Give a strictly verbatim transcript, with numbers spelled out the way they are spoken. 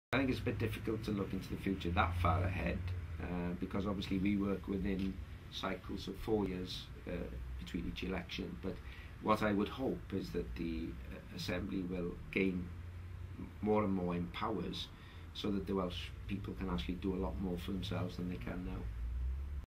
I think it's a bit difficult to look into the future that far ahead, uh, because obviously we work within cycles of four years uh, between each election. But what I would hope is that the uh, Assembly will gain more and more in powers, so that the Welsh people can actually do a lot more for themselves than they can now.